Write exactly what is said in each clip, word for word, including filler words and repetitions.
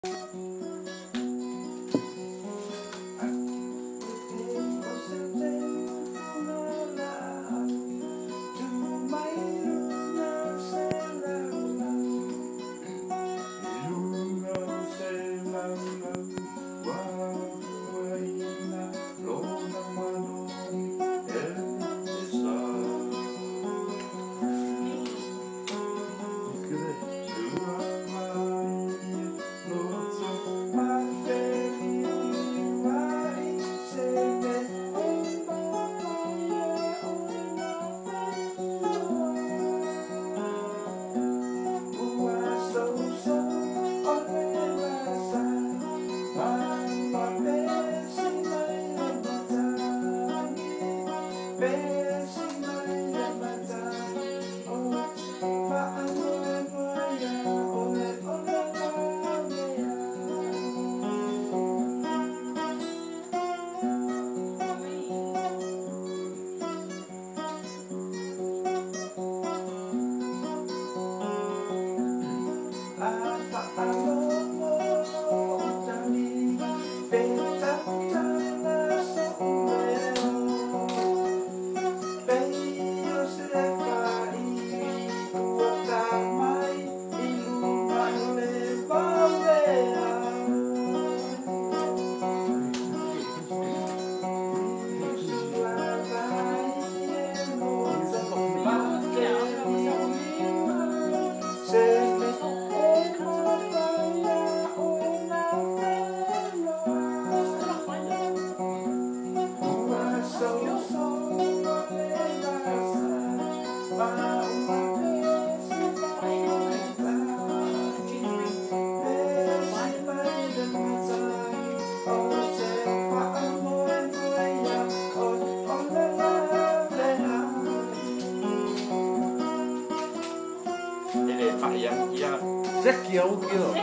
rất kiểu kiểu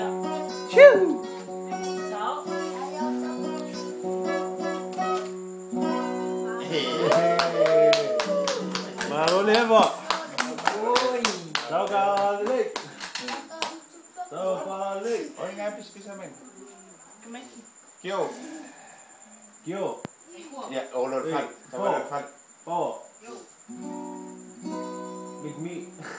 Chiu. mà luôn hết vợ sao cả lịch sao cả lịch Oh, nga pis pis amin. Kyo. kiểu Ya, olor fat. Olor fat. po big me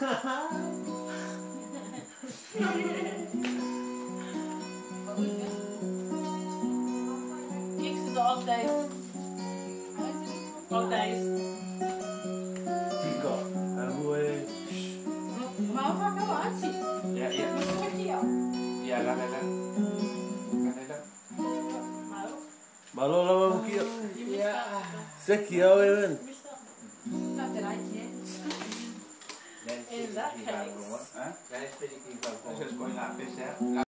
Kicks is all days. All days. Kiko gue Mau pakai apa sih? Ya, ya. Masuk dia. Ya, lah, lah, lah. Lah, lah. Mau. malo lama kiểu Ya. rất kiểu em Not that I can. In that case. Ha? Saya pergi ke Balkon. Saya sekolah lapis ya.